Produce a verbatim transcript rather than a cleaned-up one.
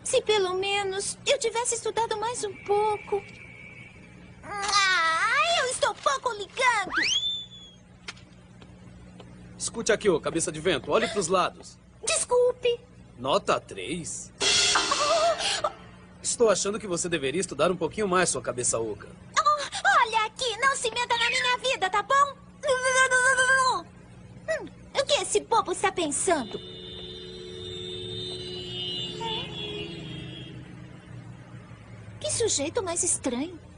Se pelo menos eu tivesse estudado mais um pouco. Ah, eu estou pouco ligando. Escute aqui, ô cabeça de vento. Olhe para os lados. Desculpe. Nota três? Estou achando que você deveria estudar um pouquinho mais, sua cabeça oca. Oh, olha aqui, não se meta na minha vida, tá bom? Hum, o que esse bobo está pensando? Que sujeito mais estranho.